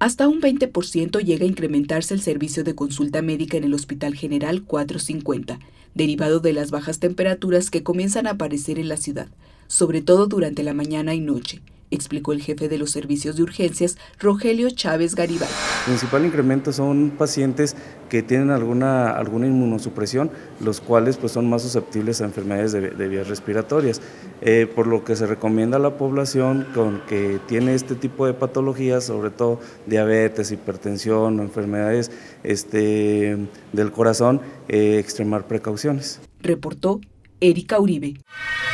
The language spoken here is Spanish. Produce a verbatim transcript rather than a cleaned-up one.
Hasta un veinte por ciento llega a incrementarse el servicio de consulta médica en el Hospital General cuatrocientos cincuenta, derivado de las bajas temperaturas que comienzan a aparecer en la ciudad, sobre todo durante la mañana y noche, explicó el jefe de los servicios de urgencias, Rogelio Chávez Garibay. El principal incremento son pacientes que tienen alguna, alguna inmunosupresión, los cuales pues, son más susceptibles a enfermedades de, de vías respiratorias, eh, por lo que se recomienda a la población con que tiene este tipo de patologías, sobre todo diabetes, hipertensión o enfermedades este, del corazón, eh, extremar precauciones. Reportó Erika Uribe.